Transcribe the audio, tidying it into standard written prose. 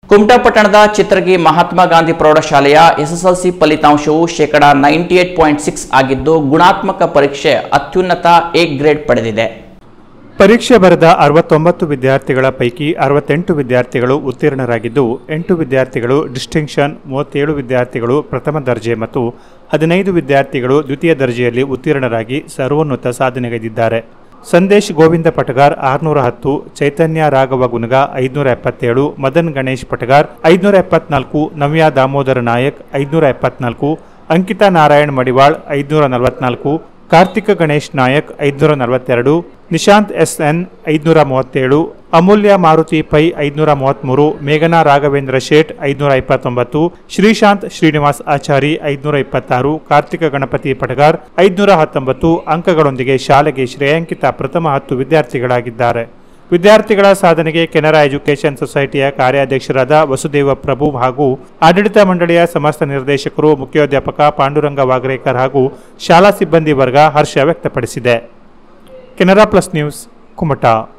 ಕುಮಟಾ ಪಟ್ಟಣದ ಚಿತ್ರಗಿ ಮಹಾತ್ಮ ಗಾಂಧಿ ಪ್ರೌಢಶಾಲೆಯ ಎಸ್ಎಸ್ಎಲ್ಸಿ ಫಲಿತಾಂಶವು %98.6 ಆಗಿದ್ದು ಗುಣಾತ್ಮಕ ಪರೀಕ್ಷೆ ಅತ್ಯುನ್ನತ ಎ ಗ್ರೇಡ್ ಪಡೆದಿದೆ. ಪರೀಕ್ಷೆ ಬರೆದ 69 ವಿದ್ಯಾರ್ಥಿಗಳ ಪೈಕಿ 68 ವಿದ್ಯಾರ್ಥಿಗಳು ಉತ್ತೀರ್ಣರಾಗಿದ್ದು 8 ವಿದ್ಯಾರ್ಥಿಗಳು ಡಿಸ್ಟಿಂಕ್ಷನ್, 37 ವಿದ್ಯಾರ್ಥಿಗಳು ಪ್ರಥಮ ದರ್ಜೆ ಮತ್ತು 15 ವಿದ್ಯಾರ್ಥಿಗಳು ದ್ವಿತೀಯ ದರ್ಜೆಯಲ್ಲಿ ಉತ್ತೀರ್ಣರಾಗಿ ಸರ್ವೋನ್ನತ ಸಾಧನೆಗೈದಿದ್ದಾರೆ. ಸಂದೇಶ್ ಗೋವಿಂದ ಪಟಗಾರ್ 610, ಚೈತನ್ಯ ರಾಘವ ಗುನಗ 577, ಮದನ್ ಗಣೇಶ್ ಪಟಗಾರ್ 574, ನವ್ಯಾ ದಾಮೋದರ ನಾಯಕ್ 574, ಅಂಕಿತಾ ನಾರಾಯಣ್ ಮಡಿವಾಳ್ 544, ಕಾರ್ತಿಕ ಗಣೇಶ್ ನಾಯಕ್ 542, ನಿಶಾಂತ್ SN 537, ಅಮೂಲ್ಯ ಮಾರುತಿ ಪೈ 533, ಮೇಘನಾ ರಾಘವೇಂದ್ರ ಶೇಟ್ 529, ಶ್ರೀಶಾಂತ್ ಶ್ರೀನಿವಾಸ್ ಆಚಾರಿ 526, ಕಾರ್ತಿಕ ಗಣಪತಿ ಪಟಗಾರ್ 519 ಅಂಕಗಳೊಂದಿಗೆ ಶಾಲೆಗೆ ಶ್ರೇಯಾಂಕಿತ ಪ್ರಥಮ 10 ವಿದ್ಯಾರ್ಥಿಗಳಾಗಿದ್ದಾರೆ. ವಿದ್ಯಾರ್ಥಿಗಳ ಸಾಧನೆಗೆ ಕೆನರಾ ಎಜುಕೇಷನ್ ಸೊಸೈಟಿಯ ಕಾರ್ಯಾಧ್ಯಕ್ಷರಾದ ವಸುದೇವ ಪ್ರಭು ಹಾಗೂ ಆಡಳಿತ ಮಂಡಳಿಯ ಸಮಸ್ತ ನಿರ್ದೇಶಕರು, ಮುಖ್ಯೋಧ್ಯಾಪಕ ಪಾಂಡುರಂಗ ವಾಗ್ರೇಕರ್ ಹಾಗೂ ಶಾಲಾ ಸಿಬ್ಬಂದಿ ವರ್ಗ ಹರ್ಷ ವ್ಯಕ್ತಪಡಿಸಿದೆ. Canara plus news, Kumta.